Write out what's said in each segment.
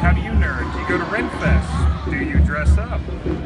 How do you nerd? Do you go to Renfest? Do you dress up?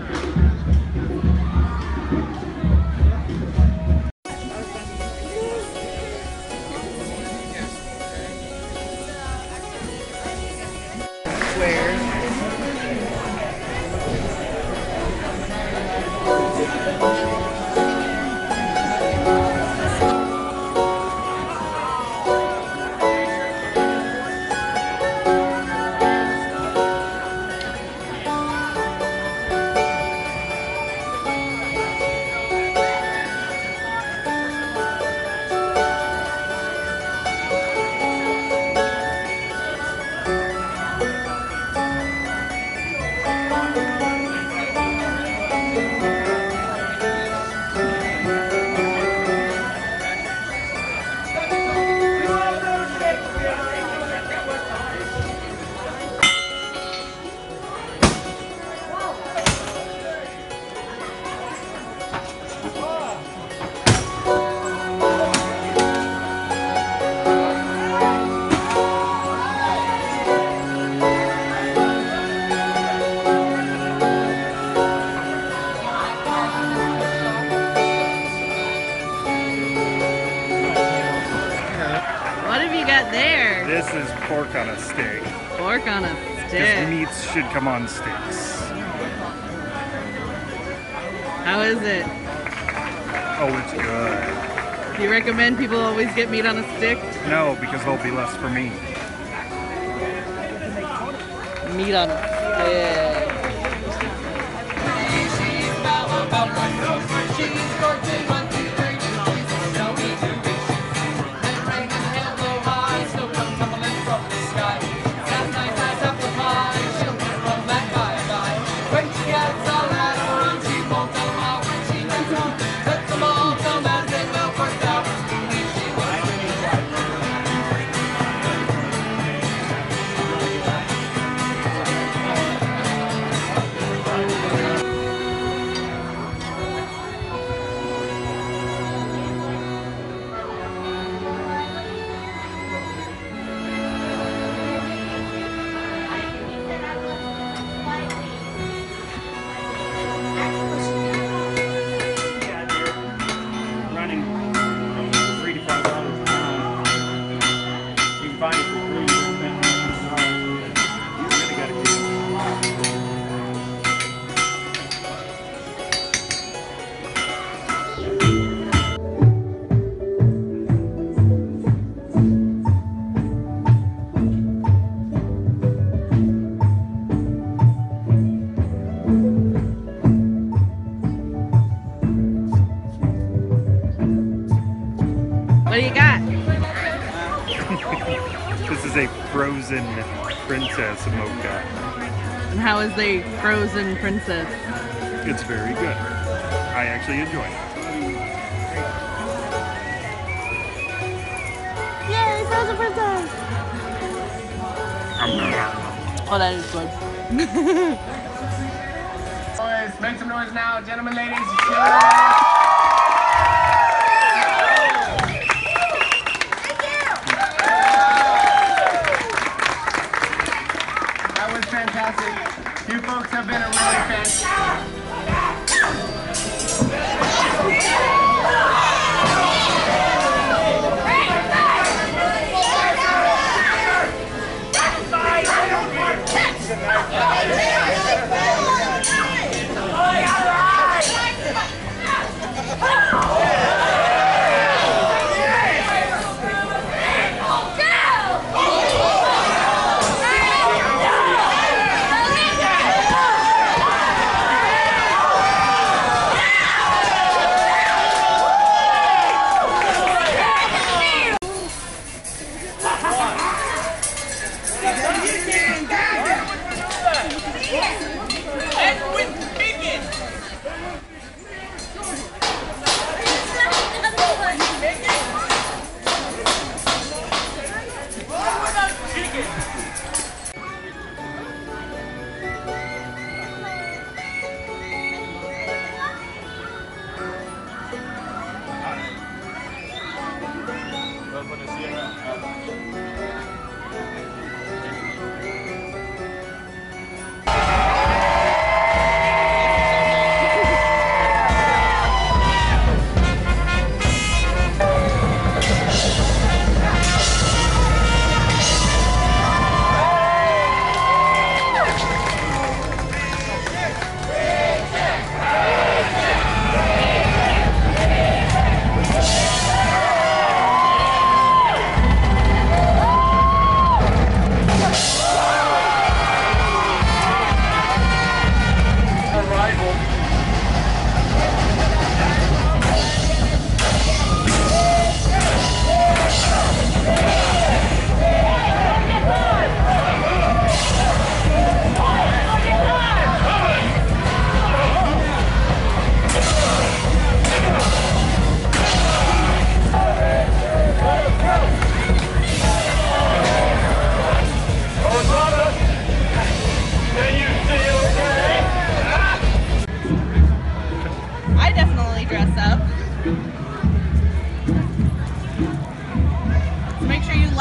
There. This is pork on a stick. Pork on a stick. Because meats should come on sticks. How is it? Oh, it's good. Do you recommend people always get meat on a stick? No, because there'll be less for me. Meat on a stick. What do you got? This is a frozen princess mocha. And how is the frozen princess? It's very good. I actually enjoy it. Yay, frozen princess! Oh, that is good. Boys, make some noise now, gentlemen, ladies. That was fantastic. You folks have been a really fantastic.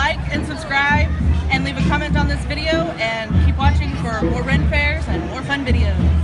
like and subscribe and leave a comment on this video, and keep watching for more Ren fairs and more fun videos.